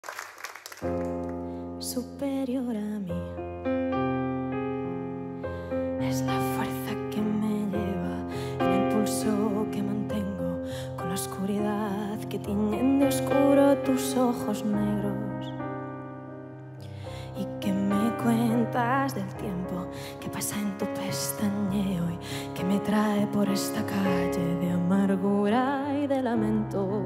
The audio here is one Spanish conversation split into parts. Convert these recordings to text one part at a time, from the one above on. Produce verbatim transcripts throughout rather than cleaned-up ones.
Superior a mí es la fuerza que me lleva, el impulso que mantengo con la oscuridad que tiñen de oscuro tus ojos negros. Y que me cuentas del tiempo que pasa en tu pestañeo y que me trae por esta calle de amargura y de lamento.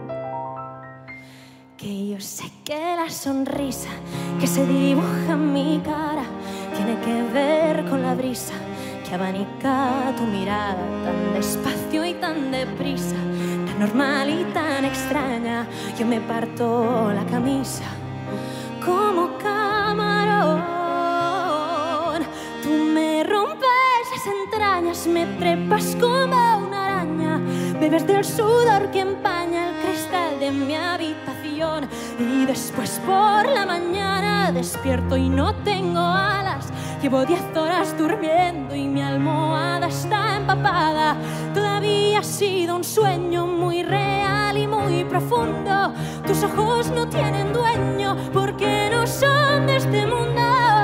Que yo sé que la sonrisa que se dibuja en mi cara tiene que ver con la brisa que abanica tu mirada tan despacio y tan deprisa, tan normal y tan extraña. Yo me parto la camisa como camarón. Tú me rompes las entrañas, me trepas como una araña, bebes del sudor que empaña el cristal de mi habitación. Y después por la mañana despierto y no tengo alas. Llevo diez horas durmiendo y mi almohada está empapada. Todavía ha sido un sueño muy real y muy profundo. Tus ojos no tienen dueño porque no son de este mundo.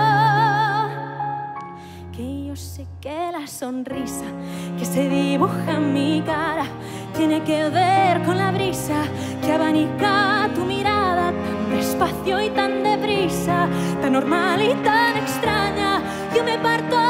Que yo sé que la sonrisa que se dibuja en mi cara tiene que ver con la brisa que abanica tu mirada tan despacio y tan deprisa, tan normal y tan extraña. Yo me parto